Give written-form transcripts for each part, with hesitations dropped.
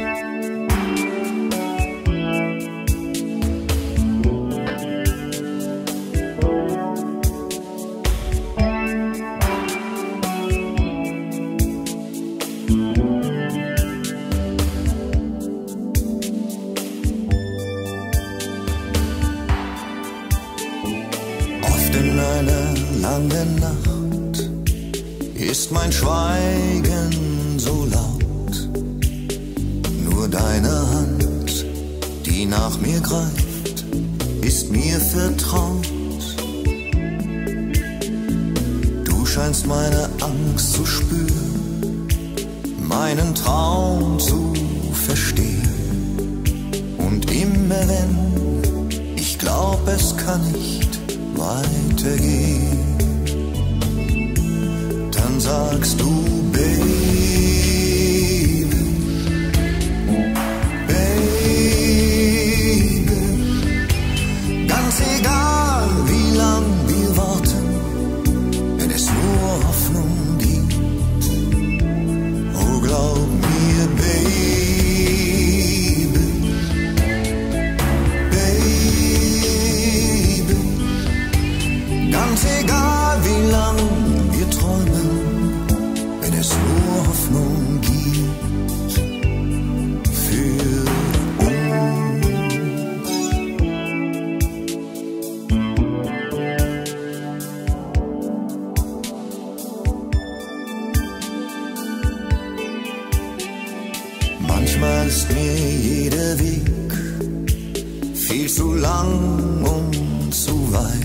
In einer langen Nacht ist mein Schweigen so laut. Nur deine Hand, die nach mir greift, ist mir vertraut. Du scheinst meine Angst zu spüren, meinen Traum zu verstehen. Und immer wenn ich glaub, es kann nicht weitergehen, dann sagst du, Baby, Baby, ganz egal wie lang wir warten, wenn es nur Hoffnung gibt. Oh, glaub mir, Baby, ganz egal wie lang wir träumen, wenn es nur Hoffnung gibt für uns. Manchmal ist mir jeder Weg viel zu lang und zu weit.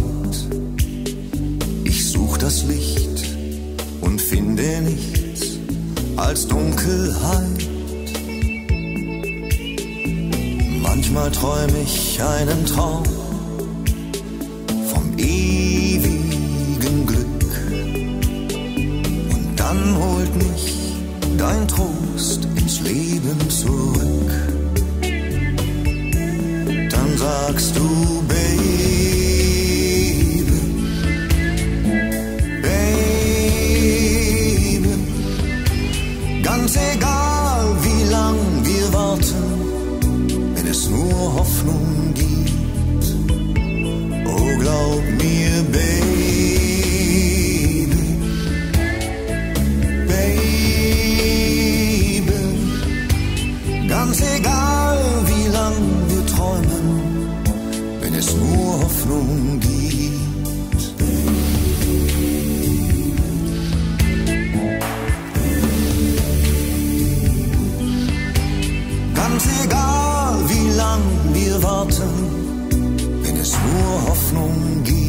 Such das Licht und finde nichts als Dunkelheit. Manchmal träum ich einen Traum vom ewigen Glück, und dann holt mich dein Trost ins Leben zurück. Dann sagst du, Baby, ganz egal wie lang wir warten, wenn es nur Hoffnung gibt. Oh, glaub mir, Baby, Baby, ganz egal wie lang wir träumen, wenn es nur Hoffnung gibt. Ganz egal wie lang wir warten, wenn es nur Hoffnung gibt.